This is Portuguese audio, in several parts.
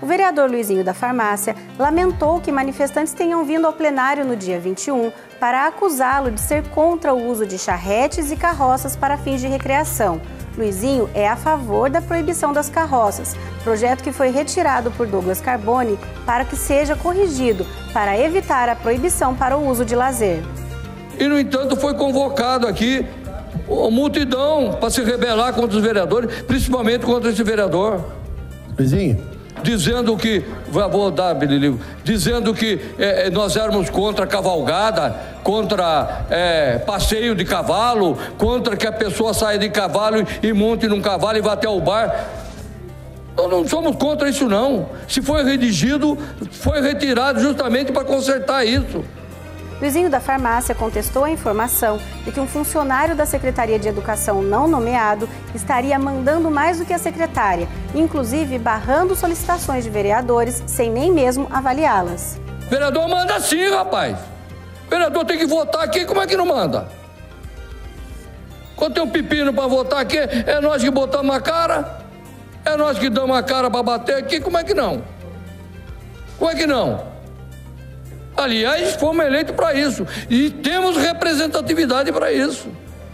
vereador Luizinho da Farmácia lamentou que manifestantes tenham vindo ao plenário no dia 21 para acusá-lo de ser contra o uso de charretes e carroças para fins de recreação. Luizinho é a favor da proibição das carroças, projeto que foi retirado por Douglas Carboni para que seja corrigido, para evitar a proibição para o uso de lazer. E, no entanto, foi convocado aqui a multidão para se rebelar contra os vereadores, principalmente contra esse vereador. Luizinho. Dizendo que, vou dar, Bililigo, dizendo que nós éramos contra a cavalgada, contra passeio de cavalo, contra que a pessoa saia de cavalo e monte num cavalo e vá até o bar. Nós não somos contra isso, não. Se foi redigido, foi retirado justamente para consertar isso. Luizinho da Farmácia contestou a informação de que um funcionário da Secretaria de Educação não nomeado estaria mandando mais do que a secretária, inclusive barrando solicitações de vereadores sem nem mesmo avaliá-las. Vereador manda sim, rapaz. Vereador tem que votar aqui, como é que não manda? Quando tem um pepino para votar aqui, é nós que botamos a cara? É nós que damos a cara para bater aqui, como é que não? Como é que não? Aliás, fomos eleitos para isso e temos representatividade para isso.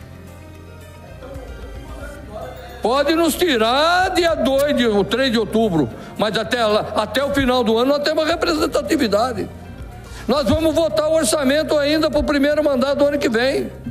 Pode nos tirar dia 2 ou 3 de outubro, mas até o final do ano nós temos representatividade. Nós vamos votar o orçamento ainda para o primeiro mandato do ano que vem.